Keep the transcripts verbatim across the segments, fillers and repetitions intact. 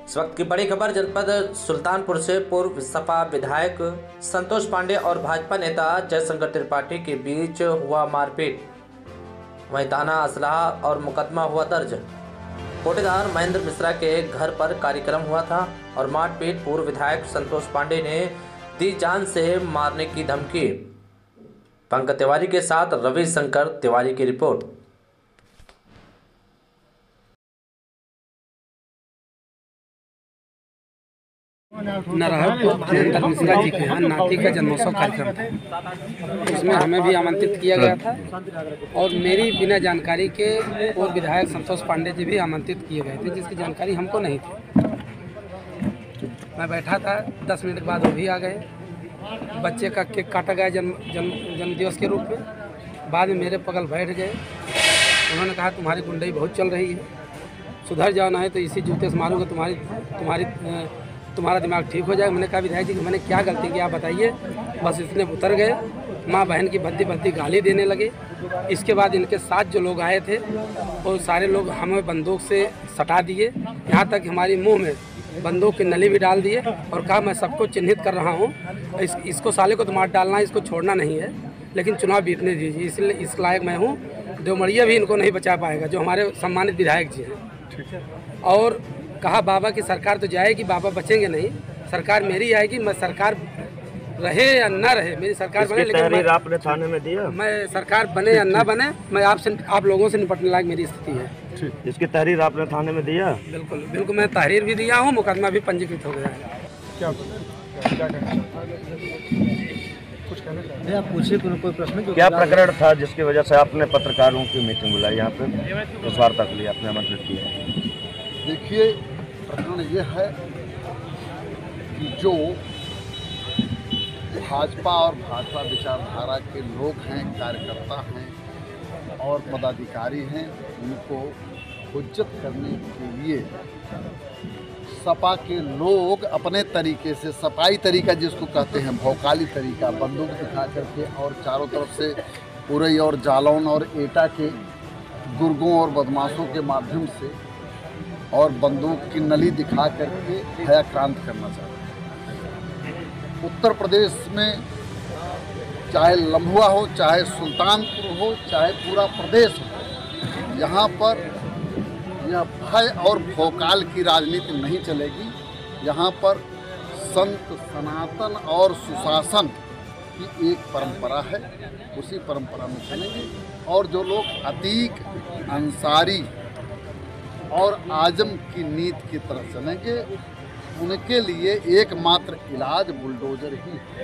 इस वक्त की बड़ी खबर जनपद सुल्तानपुर से पूर्व सपा विधायक संतोष पांडे और भाजपा नेता जयशंकर त्रिपाठी के बीच हुआ मारपीट। वहीं थाना असलाह और मुकदमा हुआ दर्ज। कोटेदार महेंद्र मिश्रा के घर पर कार्यक्रम हुआ था और मारपीट पूर्व विधायक संतोष पांडे ने दी जान से मारने की धमकी। पंकज तिवारी के साथ रविशंकर तिवारी की रिपोर्ट। नारायणपुर महेंद्र मिश्रा जी के यहाँ नाती का जन्मोत्सव कार्यक्रम था, उसमें हमें भी आमंत्रित किया गया था और मेरी बिना जानकारी के पूर्व विधायक संतोष पांडे जी भी आमंत्रित किए गए थे, जिसकी जानकारी हमको नहीं थी। मैं बैठा था, दस मिनट के बाद वो भी आ गए। बच्चे का केक काटा गया जन्म जन्म जन्मदिवस के रूप में। बाद में मेरे बगल बैठ गए। उन्होंने कहा तुम्हारी गुंडई बहुत चल रही है, सुधर जाना है तो इसी जूते से मारूंगा, तुम्हारी तुम्हारी तुम्हारा दिमाग ठीक हो जाएगा। मैंने कहा विधायक जी कि मैंने क्या गलती की आप बताइए। बस इतने उतर गए। माँ बहन की भद्दी भद्दी गाली देने लगे। इसके बाद इनके साथ जो लोग आए थे वो सारे लोग हमें बंदूक से सटा दिए, यहाँ तक हमारी मुंह में बंदूक की नली भी डाल दिए और कहा मैं सबको चिन्हित कर रहा हूँ, इस, इसको साले को तो मार डालना है, इसको छोड़ना नहीं है, लेकिन चुनाव बीतने दीजिए। इसलिए इस लायक मैं हूँ। देवमरिया भी इनको नहीं बचा पाएगा, जो हमारे सम्मानित विधायक जी हैं। और कहा बाबा की सरकार तो जाएगी, बाबा बचेंगे नहीं, सरकार मेरी आएगी। मैं सरकार रहे या ना रहे, मेरी सरकार बने, लेकिन मैं, आपने थाने में दिया। मैं सरकार बने या ना बने, मैं आपसे आप लोगों से निपटने लायक मेरी स्थिति है। इसकी तहरीर आपने थाने में दिया? बिल्कुल बिल्कुल, मैं तहरीर भी दिया हूँ, मुकदमा भी पंजीकृत हो गया है। क्या क्या कुछ कहना चाहते हैं आप? पूछिए कोई प्रश्न। क्या प्रकरण था जिसकी वजह से आपने पत्रकारों की मीटिंग बुलाई, यहाँ पे उस वार्ता के लिए आपने आमंत्रित किया? देखिए, प्रकरण ये है कि जो भाजपा और भाजपा विचारधारा के लोग हैं, कार्यकर्ता हैं और पदाधिकारी हैं, उनको हुज्जत करने के लिए सपा के लोग अपने तरीके से, सपाई तरीका जिसको कहते हैं, भौकाली तरीका, बंदूक दिखा करके और चारों तरफ से उरई और जालौन और एटा के गुर्गों और बदमाशों के माध्यम से और बंदूक की नली दिखा करके भयाक्रांत करना चाहते हैं। उत्तर प्रदेश में चाहे लम्हुआ हो, चाहे सुल्तानपुर हो, चाहे पूरा प्रदेश हो, यहाँ पर यह भय और भौकाल की राजनीति नहीं चलेगी। यहाँ पर संत, सनातन और सुशासन की एक परंपरा है, उसी परंपरा में चलेंगे। और जो लोग अतीक, अंसारी और आजम की नीति की तरफ चलेंगे, उनके लिए एकमात्र इलाज बुलडोजर ही है।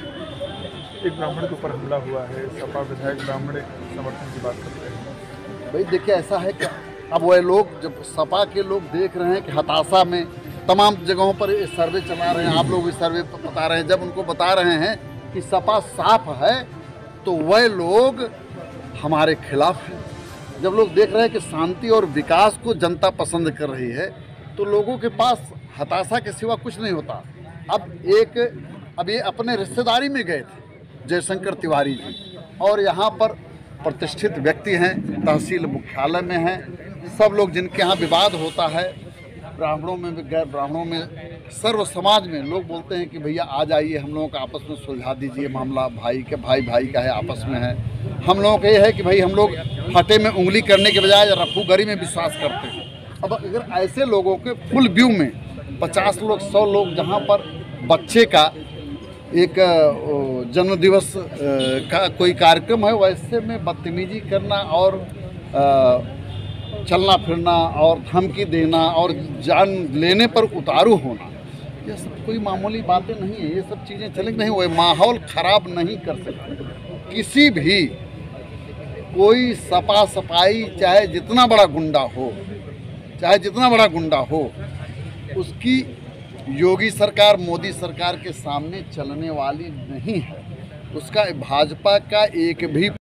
एक ब्राह्मण के ऊपर हमला हुआ है, सपा विधायक ब्राह्मण समर्थन की बात करते हैं। भाई देखिए, ऐसा है कि अब वह लोग, जब सपा के लोग देख रहे हैं कि हताशा में तमाम जगहों पर ये सर्वे चला रहे हैं, आप लोग भी सर्वे बता रहे हैं, जब उनको बता रहे हैं कि सपा साफ है तो वह लोग हमारे खिलाफ हैं। जब लोग देख रहे हैं कि शांति और विकास को जनता पसंद कर रही है तो लोगों के पास हताशा के सिवा कुछ नहीं होता। अब एक अब ये अपने रिश्तेदारी में गए थे जयशंकर तिवारी जी, और यहाँ पर प्रतिष्ठित व्यक्ति हैं, तहसील मुख्यालय में हैं, सब लोग जिनके यहाँ विवाद होता है, ब्राह्मणों में भी, गैर ब्राह्मणों में, सर्व समाज में लोग बोलते हैं कि भैया आ जाइए, हम लोगों का आपस में सुलझा दीजिए मामला, भाई के भाई भाई का है, आपस में है। हम लोगों का ये है कि भाई हम लोग फटे में उंगली करने के बजाय रफूगरी में विश्वास करते हैं। अब अगर ऐसे लोगों के फुल व्यू में पचास लोग, सौ लोग, जहाँ पर बच्चे का एक जन्मदिवस का कोई कार्यक्रम है, वैसे में बदतमीजी करना और चलना फिरना और धमकी देना और जान लेने पर उतारू होना, ये सब कोई मामूली बातें नहीं है। ये सब चीज़ें चलेंगी नहीं, वो माहौल ख़राब नहीं कर सकते। किसी भी कोई सपा सपाई, चाहे जितना बड़ा गुंडा हो, चाहे जितना बड़ा गुंडा हो, उसकी योगी सरकार, मोदी सरकार के सामने चलने वाली नहीं है। उसका भाजपा का एक भी